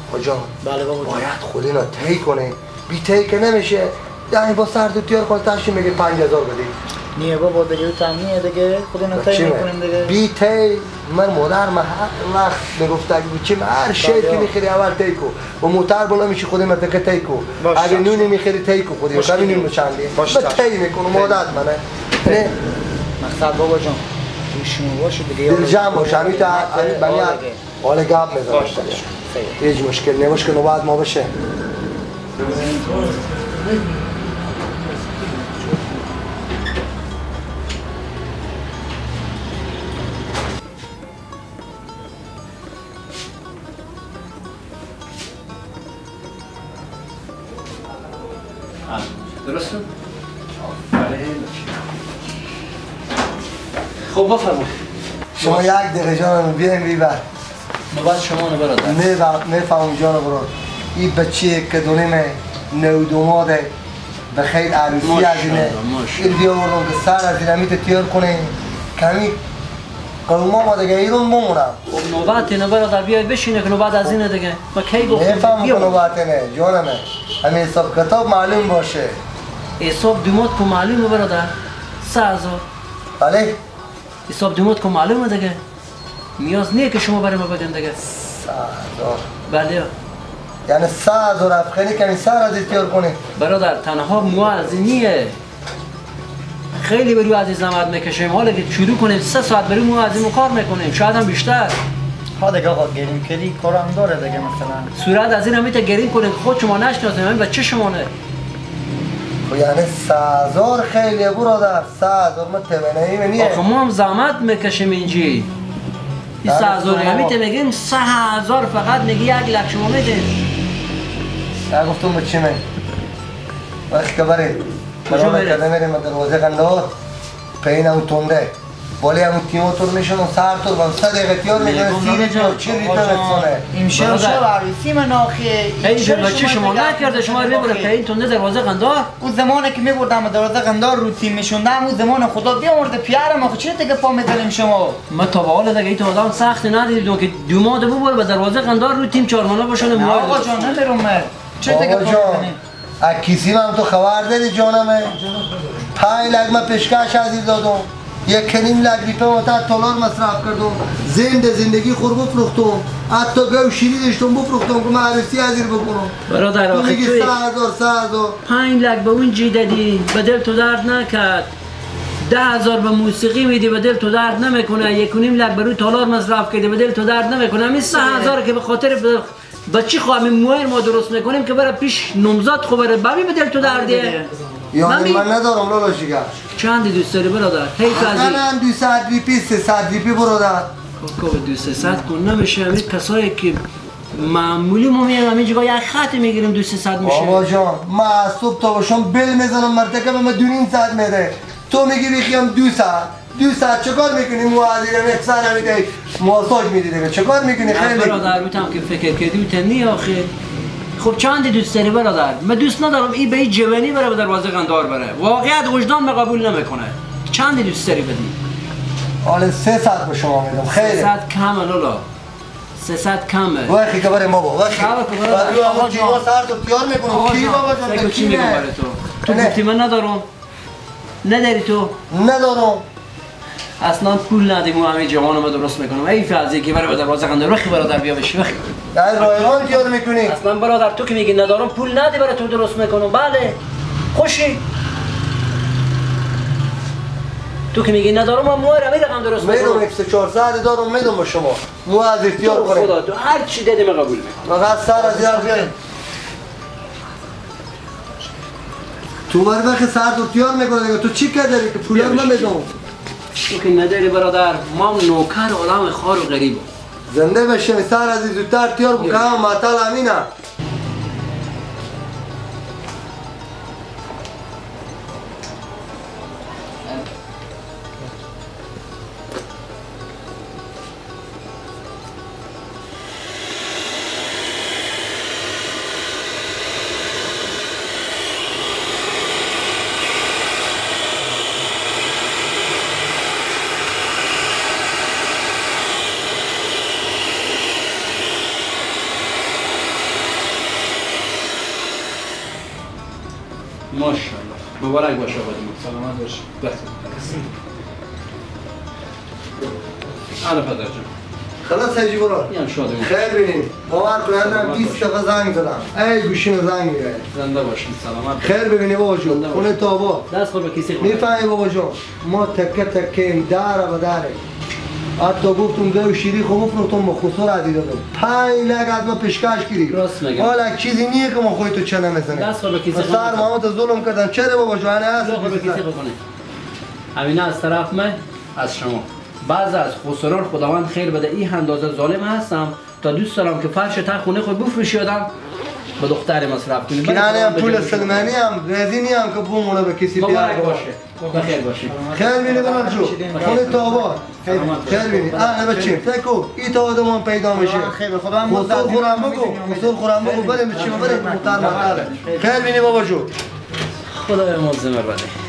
کجا؟ بله بابا جان. باید خود اینا تی کنه، بی تی که نمیشه. یعنی با سرد و تیار کن تاشی میگه 5000 بدی. نیه بابا دیگه تامینه دیگه خود اینا تی میکنیم دیگه. بی تی من مادر ما هر وقت میگفت چی هر شی که میخری اول تی کو و موتر بالا میشی خود اینا تک تی کو. اگه نونی میخری تی کو خودی کمی نون چندی. باشه تی میکنم عادت منه. نه مقصد بابا جان شما باشه دیگه. دل جمع باشه همین تا بنی حال گپ میذارم. هیچ مشکل نمیشه که نوبت ما بشه. درسته؟ خب بفرمایید. شما یک دقیقه جانم بیاین بیبر. نوبت شما رو برادر. میفهمم جان براد. این بچه که دونیم نودوماده به خیر عروسی از اینه. این بیاوردم که سر از این همیت تیار کنه کمی قوما ما دیگه ایرون بمونم. خب نوبت اینه برادر بیاید بشینه که نوبت از اینه دیگه. ما کی گفتم نفهم که نوبت اینه جانمه. همین حساب کتاب معلوم باشه. حساب دومات که معلومه برادر. 3000. بله؟ حساب دومات که معلومه دیگه. نیاز نیه که شما برای ما بگن دیگه. 3000. بله. یعنی 3000 افغانی کنی سر از تیار کنی. برادر تنها موازنیه. خیلی بروی عزیز زحمت میکشیم حالا که شروع کنیم 3 ساعت بروی موازنی کار میکنیم شاید هم بیشتر. ها دیگه آقا گریم کلی کارم داره دیگه مثلا. صورت از این همیته گریم کنیم خود شما نشناسیم همین بچه شمانه. خب یعنی 3000 خیلی برادر 3000 ما توانایی نیه. آخه ما هم زحمت میکشیم اینجی. این 3000 همیته میگیم 3000 فقط میگی 1 لک شما میدین. یا گفتم بچه من وقت که برید کجا برید؟ کده میریم دروازه قندار پین هم تونده ولی همون تیماتور میشن و سر طور بم 100 دقیقه تیار میکنه 30 لیتر 40 لیتر میکنه. این شب عروسی من آخه این بچه شما نکرده شما رو میبره پین تونده دروازه قندار. اون زمانی که میبردم دروازه قندار رو تیم میشوندم اون زمان خدا بیامرده پیرم آخه چرا دیگه پا میزنیم شما. ما تا به حال دیگه این آدم سخت ندیدیم که دوماد ببره به دروازه قندار رو تیم 4 مانه باشونه ما. آقا جان ندارم من چرا دیگه پا میزنیم. کسی هم تو خبر دادی جانمه 5 لک من پیشکش عزیز دادم 1.5 لک ریپه و تا $1 مصرف کردم زندگی خور بفروختم حتی گاو شیری داشتم بفروختم که من عروسی عزیر بکنم. برادر آخه میگی 3000 5 لک به اون جی دادی به دل تو درد نکرد 10,000 به موسیقی میدی به دل تو درد نمیکنه 1.5 لک برای تالار مصرف کردی به دل تو درد نمیکنه همین 3,000 که به خاطر بچی خواهیم موهر ما درست میکنیم که برای پیش نمزاد خو بره ببین به دل تو دردیه. یعنی من ندارم لالا شیگر. چندی دوست داری برادر؟ حیف از این. من 200 ریپی 300 ریپی برادر. خب 200 کن نمیشه همین کسایی که معمولی ما میگم همین جگاه یک خط میگیریم 200 میشه. بابا جان ما از صبح تا باشم بل میزنم مرتکب ما 2.5 ساعت میره تو میگی بخیم 2 ساعت چه کار میکنی موازی رو اکسان همیده ماساژ میدی دیگه چه کار میکنی خیلی برادر میتونم که فکر کردی میتونی آخه خب چندی دوست داری برادر من دوست ندارم این به این جوانی بره به دروازه قندار بره واقعیت وجدان قبول نمیکنه چندی دوست داری بدی حالا 300 به شما میدم خیلی 300 کمه لالا 300 کمه وقتی که برای ما با وقتی آقا جیوا سر تو تیار میکنم کی بابا جان چی میگم برای تو گفتی من ندارم نداری تو ندارم اصلا پول ندیم و همه جوانو ما درست میکنم ای فازی که برای دروازه قندار وقتی برادر بیا بشی وقتی از رایگان تیار میکنی اصلا برادر تو که میگی ندارم پول ندی برای تو درست میکنم بله خوشی تو که میگی ندارم من موهر همین رقم درست میکنم میدم 1400 دارم میدم به شما مو از اختیار کنید خدا تو هر چی دادی من قبول میکنم فقط سر از یار بیاریم تو بر وقت سر تو تیار میکنه دیگه تو چی کرده که پولر من میدم تو که نداری برادر ما نوکر عالم خار و غریب زنده بشیم سر از زودتر تیار بکنم معطل امینه ماشاءالله مبارک باشه آقا. سلامت باش. آره پدر جان. خلاص حاجی برو. یعنی شادم. خیر بینیم. باور کنم 20 دفعه زنگ زدم. ای گوشیم زنگ میگه. زنده باشین سلامت. خیر ببینی بابا جون. خونه تابا. دست خود به کسی. میفهمی بابا جون. ما تکه تکه داره و داره. حتی گفتم گه و شیری خوب فروختم با خسور عزیز دادم 5 لک از ما پیشکش کردی راست میگم. حالا چیزی نیه که ما خودی تو چه نمیزنه دست خود به کسی. سر محمد ظلم کردن چرا بابا جون هست خود به کسی بکنه. همین از طرف من از شما. بعض از خسران خداوند خیر بده این اندازه ظالم هستم تا دوست دارم که فرش تا خونه خود بفروشی آدم با دختر مصرف کنی. کنانه هم پول سلمانی هم رزینی هم که بومونه به کسی بیار مبارک باشه. بخیر باشه. خیر بینی برام جو خونه تابا خیر بینی نه بچیم فکر این تا آدم پیدا میشه خیر خدا هم خسور خورم بگو خسور خورم بگو بریم بچیم بریم محترم خیر بینی بابا جو خدای ما زمر بده.